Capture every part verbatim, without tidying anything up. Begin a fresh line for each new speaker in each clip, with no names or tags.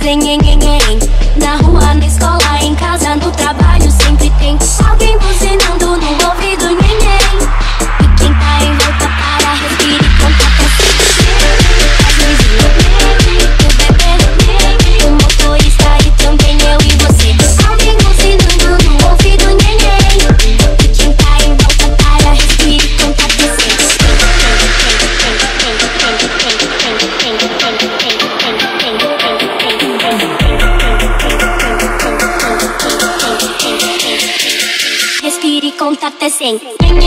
fazem nhenhenhem. Na rua, na escola, em casa, no trabalho, sempre tem alguém buzinando no ouvido, nhenhen. E quem tá em volta para, respira e conta até cem. Faz luzinha, o bebê, o motorista e também eu e você. Alguém buzinando no ouvido, nhenhen. E quem tá em volta para, respira e conta até cem. Respire e conta até cem.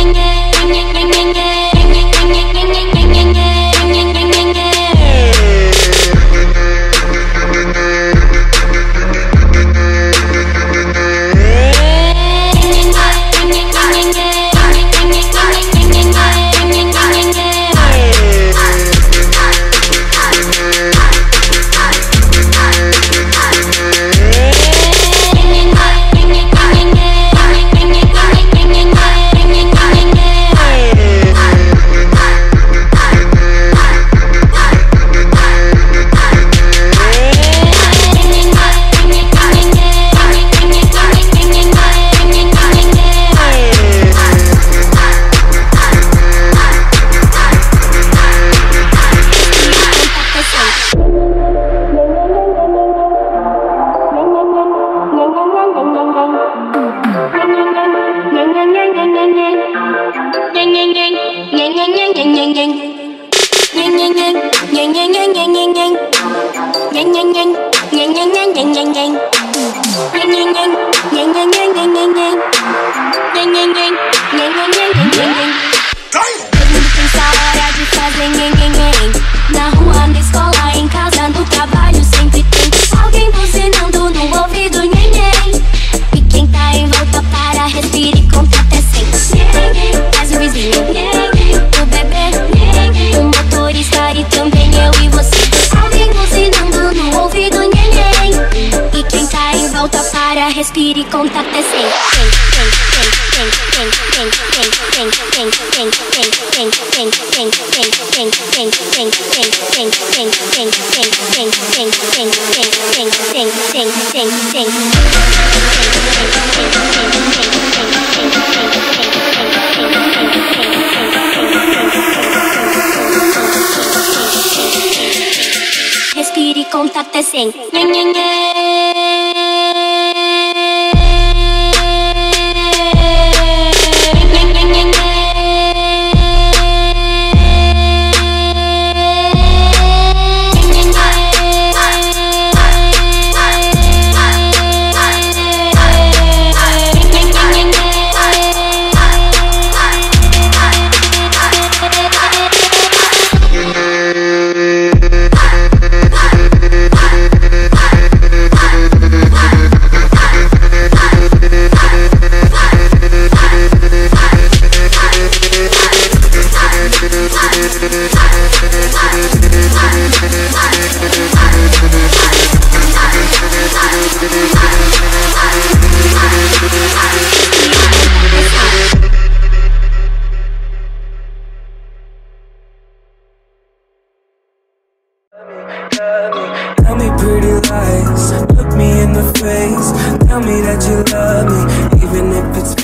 Na rua, na escola, em casa, no trabalho, sempre tem alguém buzinando no ouvido, nhenhen. E quem tá em volta para, respira e conta até cem. Faz o vizinho, o bebê, o motorista e também eu e você. Alguém buzinando no ouvido, nhenhen. E quem tá em volta para, respira e conta até cem. Respire e conta até cem.
Tell me pretty lies, look me in the face. Tell me that you love me, even if it's